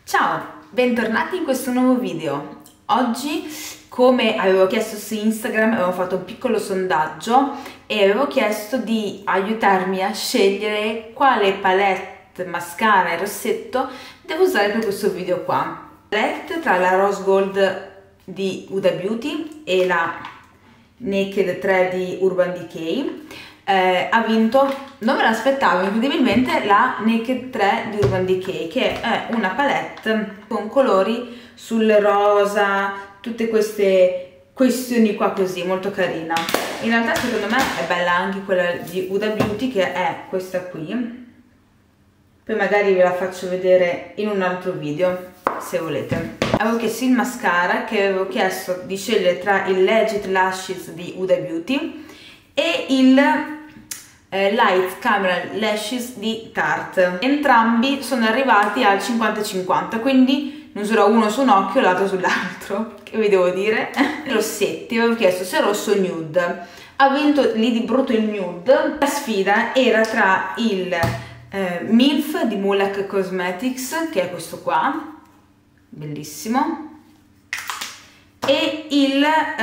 Ciao, bentornati in questo nuovo video. Oggi, come avevo chiesto su Instagram, avevo fatto un piccolo sondaggio e avevo chiesto di aiutarmi a scegliere quale palette, mascara e rossetto devo usare per questo video qua. Palette tra la Rose Gold di Huda Beauty e la Naked 3 di Urban Decay. Ha vinto, non me l'aspettavo incredibilmente, la Naked 3 di Urban Decay, che è una palette con colori sul rosa, tutte queste questioni qua così, molto carina. In realtà secondo me è bella anche quella di Huda Beauty, che è questa qui. Poi magari ve la faccio vedere in un altro video se volete. Avevo chiesto il mascara, che avevo chiesto di scegliere tra il Legit Lashes di Huda Beauty e il Light Camera Lashes di Tarte. Entrambi sono arrivati al 50-50, quindi ne userò uno su un occhio e l'altro sull'altro, che vi devo dire. Rossetti, avevo chiesto se rosso o nude. Ha vinto lì di brutto il nude. La sfida era tra il MILF di Mulac Cosmetics, che è questo qua, bellissimo, e il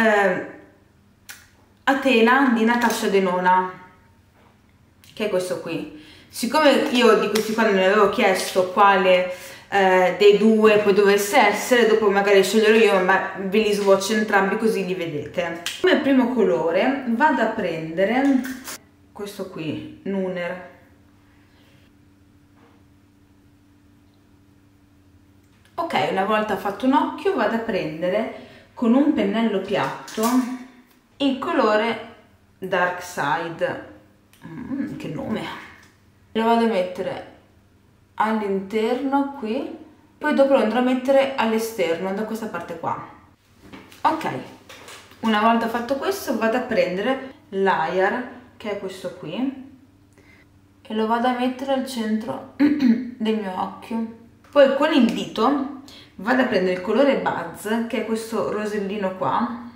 Athena di Natasha Denona, che è questo qui. Siccome io di questi qua non ne avevo chiesto quale dei due poi dovesse essere, dopo magari sceglierò io, ma ve li swatch entrambi così li vedete. Come primo colore vado a prendere questo qui, Nuner. Ok, una volta fatto un occhio vado a prendere con un pennello piatto il colore Dark Side. Che nome! Lo vado a mettere all'interno qui, poi dopo lo andrò a mettere all'esterno da questa parte qua. Ok, una volta fatto questo vado a prendere l'Ayar, che è questo qui, e lo vado a mettere al centro del mio occhio. Poi con il dito vado a prendere il colore Buzz, che è questo rosellino qua,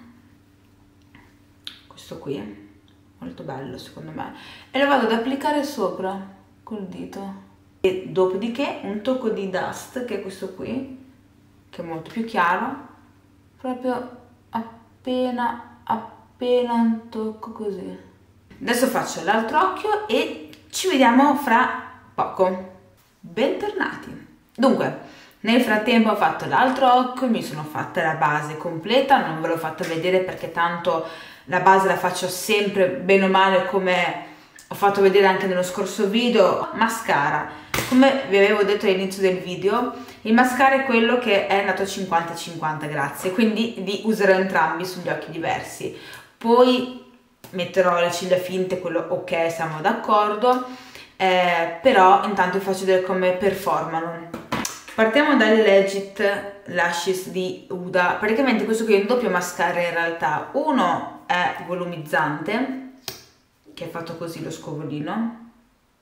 questo qui, molto bello secondo me, e lo vado ad applicare sopra col dito. E dopodiché un tocco di Dust, che è questo qui, che è molto più chiaro, proprio appena un tocco così. Adesso faccio l'altro occhio e ci vediamo fra poco. Bentornati! Dunque, nel frattempo ho fatto l'altro occhio, mi sono fatta la base completa, non ve l'ho fatta vedere perché tanto la base la faccio sempre bene o male come ho fatto vedere anche nello scorso video. Mascara, come vi avevo detto all'inizio del video, il mascara è quello che è andato 50-50, grazie, quindi li userò entrambi sugli occhi diversi. Poi metterò le ciglia finte, quello ok, siamo d'accordo, però intanto vi faccio vedere come performano. Partiamo dal Legit Lashes di Huda. Praticamente questo qui è un doppio mascara in realtà. Uno è volumizzante, che è fatto così lo scovolino.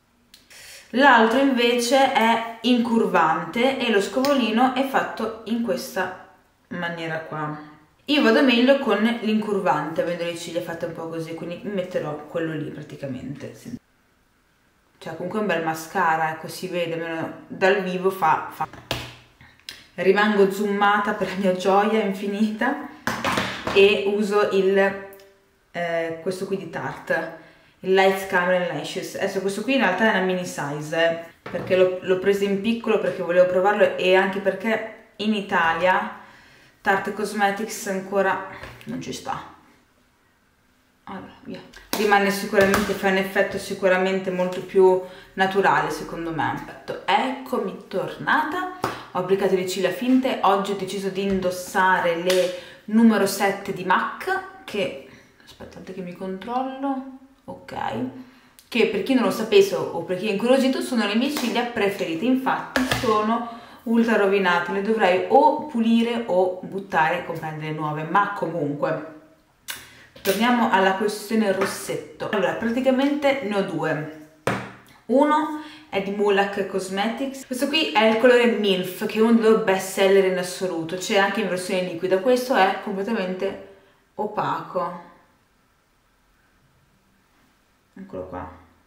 L'altro invece è incurvante e lo scovolino è fatto in questa maniera qua. Io vado meglio con l'incurvante, avendo le ciglia fatte un po' così, quindi metterò quello lì praticamente. Cioè comunque è un bel mascara, ecco, si vede, almeno dal vivo fa. Rimango zoomata per la mia gioia infinita e uso questo qui di Tarte, il Light Camera Lashes. Adesso questo qui in realtà è una mini size, perché l'ho preso in piccolo perché volevo provarlo e anche perché in Italia Tarte Cosmetics ancora non ci sta. Allora, via. Rimane sicuramente, fa un effetto sicuramente molto più naturale secondo me. Eccomi tornata, ho applicato le ciglia finte. Oggi ho deciso di indossare le numero 7 di MAC, che aspettate che mi controllo, ok, che per chi non lo sapesse o per chi è incuriosito sono le mie ciglia preferite. Infatti sono ultra rovinate, le dovrei o pulire o buttare e comprare nuove, ma comunque torniamo alla questione rossetto. Allora, praticamente ne ho due. Uno è di Mulac Cosmetics, questo qui è il colore MILF, che è uno dei loro best seller in assoluto, c'è anche in versione liquida. Questo è completamente opaco, eccolo qua.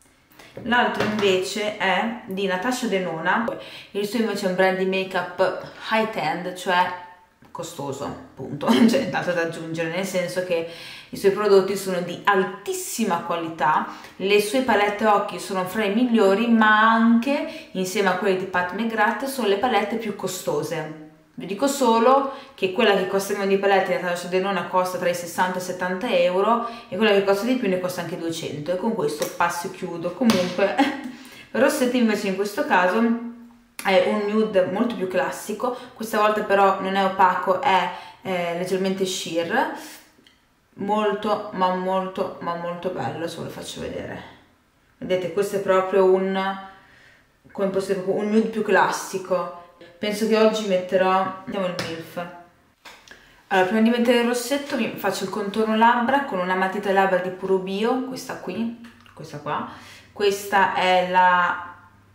L'altro invece è di Natasha Denona, il suo invece è un brand di make-up high-end, cioè costoso, punto, c'è tanto da aggiungere, nel senso che i suoi prodotti sono di altissima qualità, le sue palette occhi sono fra i migliori, ma anche, insieme a quelle di Pat McGrath, sono le palette più costose. Vi dico solo che quella che costa meno di palette di Natasha Denona costa tra i 60 e i 70 euro e quella che costa di più ne costa anche 200, e con questo passo e chiudo. Comunque rossetti invece in questo caso è un nude molto più classico, questa volta però non è opaco, è leggermente sheer, molto ma molto ma molto bello, se ve lo faccio vedere. Vedete, questo è proprio come posso dire, un nude più classico. Penso che oggi mettiamo il MILF. Allora, prima di mettere il rossetto mi faccio il contorno labbra con una matita labbra di Puro Bio, questa qui, questa qua. Questa è la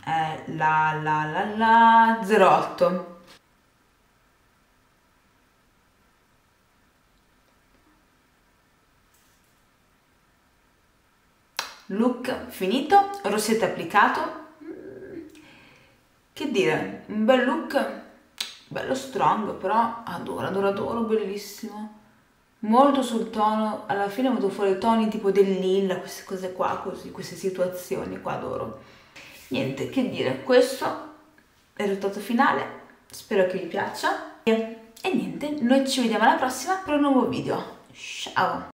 08. Look finito, rossetto applicato. Che dire, un bel look, bello strong, però adoro, bellissimo. Molto sul tono, alla fine ho avuto fuori toni tipo del lilla, queste cose qua, così, queste situazioni qua, adoro. Niente, che dire, questo è il risultato finale, spero che vi piaccia. E niente, noi ci vediamo alla prossima per un nuovo video. Ciao!